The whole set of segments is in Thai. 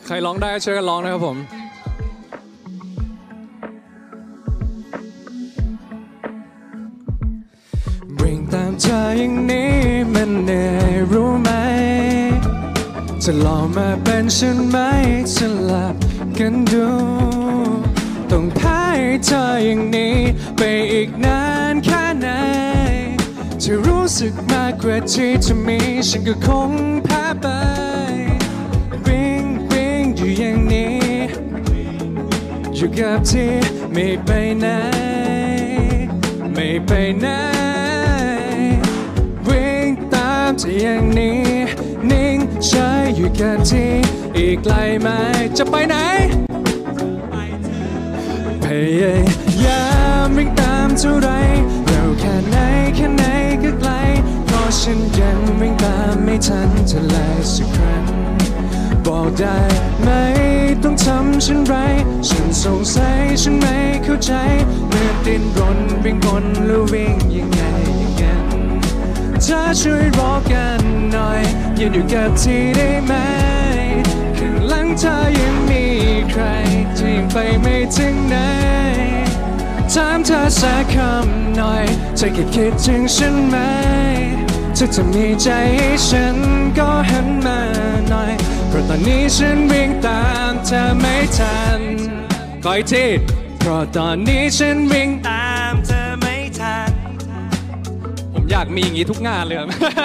รร้องได้ช่วยกันร้องนะครับผมวิ่งตามเธออย่างนี้มันเหนื่อยรู้ไหมจะลองมาเป็นฉันไหมสลับกันดูต้องแพ้เธออย่างนี้ไปอีกนานแค่ไหนที่รู้สึกมากกว่าที่จะมีฉันก็คงแพ้ไปวิ่งอยู่อย่างนี้อยู่กับที่ไม่ไปไหนไม่ไปไหนวิ่งตามเธออย่างนี้นิ่งเฉยอยู่กับที่อีกไกลไหมจะไปไหนพยายามวิ่งตามเท่าไรเร็วแค่ไหนก็ไกลเพราะฉันยังวิ่งตามไม่ทันเธอเลยสักครั้งบอกได้ไหมต้องทำฉันไรฉันสงสัยฉันไม่เข้าใจเมื่อดิ้นรนวิ่งวนแล้ววิ่งยังไงอย่างนั้นเธอช่วยรอกันหน่อยยืนอยู่กับที่ได้ไหมข้างหลังเธอยังมีใครที่ยังไปไม่ถึงไหนถามเธอสักคำหน่อยเธอคิดถึงฉันไหมเธอจะมีใจให้ฉันก็หันมาหน่อยเพราะตอนนี้ฉันวิ่งตามเธอไม่ทันขออีกทีเพราะตอนนี้ฉันวิ่งตามเธอไม่ทันผมอยากมีอย่างนี้ทุกงานเลยครับ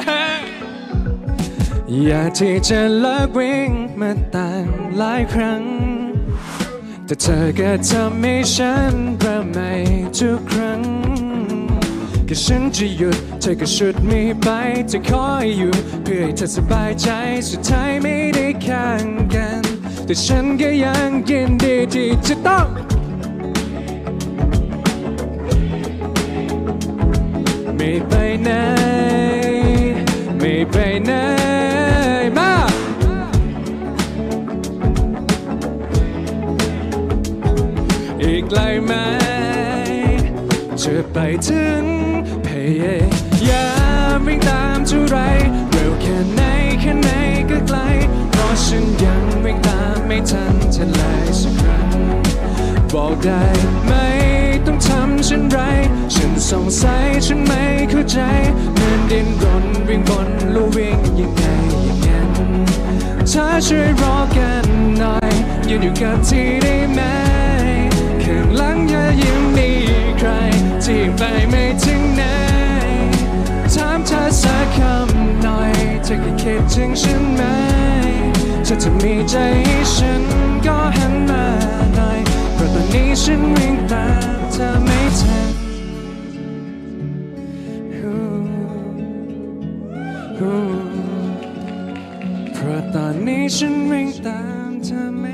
อยากที่จะเลิกวิ่งมาตั้งหลายครั้งแต่เธอก็ทำให้ฉันเริ่มใหม่ทุกครั้งก็ฉันจะหยุดเธอก็ชุดมีไปจะคอยอยู่เพื่อให้เธอสบายใจสุดท้ายไม่ได้ข้างกันแต่ฉันก็ยังยินดีที่จะต้องไม่ไปไหนไม่ไปไหนมาอีกไกลไหมจะไปถึงพยายามวิ่งตามเท่าไรเร็วแค่ไหนก็ไกลเพราะฉันยังวิ่งตามไม่ทันเธอเลยสักครั้งบอกได้ไหมต้องทำฉันไรฉันสงสัยฉันไม่เข้าใจเหมือนดิ้นรนวิ่งบนลู่วิ่งยังไงอย่างนั้นเธอช่วยรอกันหน่อยยืนอยู่กับที่ได้ไหมข้างหลังยังมีใครที่ไปไม่ถึงไหนถามเธอสักคำหน่อยเธอคิดถึงฉันไหมเธอจะมีใจให้ฉันก็หันมาหน่อยเพราะตอนนี้ฉันวิ่งตามเธอไม่ทันเพราะตอนนี้ฉันวิ่งตามเธอ